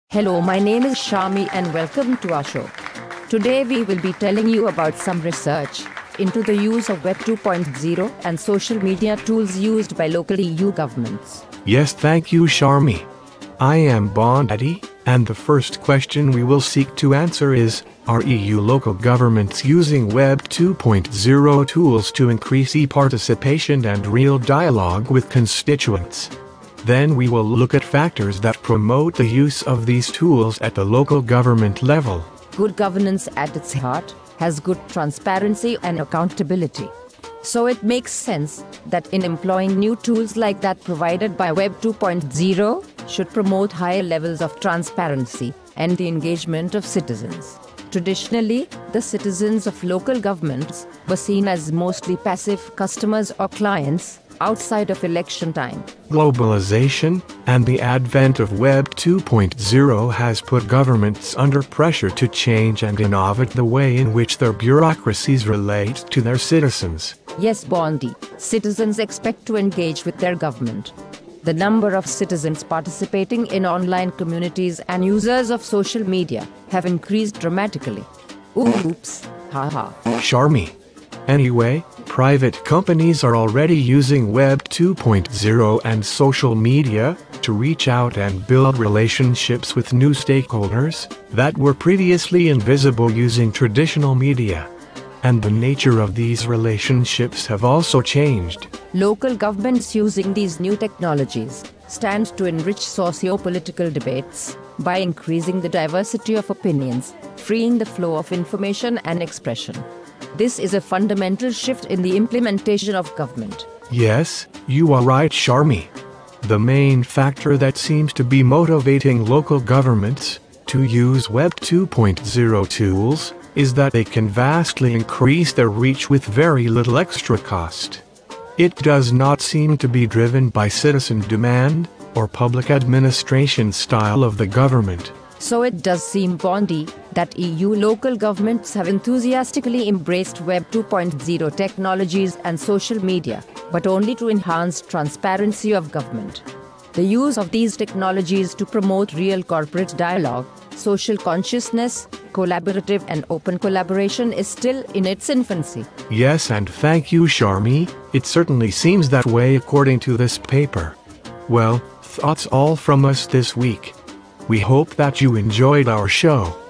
Hello, my name is Shami and welcome to our show. Today we will be telling you about some research into the use of Web 2.0 and social media tools used by local EU governments. Yes, thank you, Sharmi. I am Bondi, and the first question we will seek to answer is, are EU local governments using Web 2.0 tools to increase e-participation and real dialogue with constituents? Then we will look at factors that promote the use of these tools at the local government level. Good governance at its heart has good transparency and accountability. So it makes sense that in employing new tools like that provided by Web 2.0 should promote higher levels of transparency and the engagement of citizens. Traditionally, the citizens of local governments were seen as mostly passive customers or clients outside of election time. Globalization and the advent of Web 2.0 has put governments under pressure to change and innovate the way in which their bureaucracies relate to their citizens. Yes, Bondi, citizens expect to engage with their government. The number of citizens participating in online communities and users of social media have increased dramatically. Oops, haha. Sharmi. Anyway, private companies are already using Web 2.0 and social media to reach out and build relationships with new stakeholders that were previously invisible using traditional media. And the nature of these relationships have also changed. Local governments using these new technologies stand to enrich socio-political debates by increasing the diversity of opinions, freeing the flow of information and expression. This is a fundamental shift in the implementation of government. Yes, you are right, Sharmi. The main factor that seems to be motivating local governments to use Web 2.0 tools is that they can vastly increase their reach with very little extra cost. It does not seem to be driven by citizen demand or public administration style of the government. So it does seem, Bondi, that EU local governments have enthusiastically embraced Web 2.0 technologies and social media, but only to enhance transparency of government. The use of these technologies to promote real corporate dialogue, social consciousness, collaborative and open collaboration is still in its infancy. Yes, and thank you, Sharmi. It certainly seems that way according to this paper. Well, that's all from us this week. We hope that you enjoyed our show.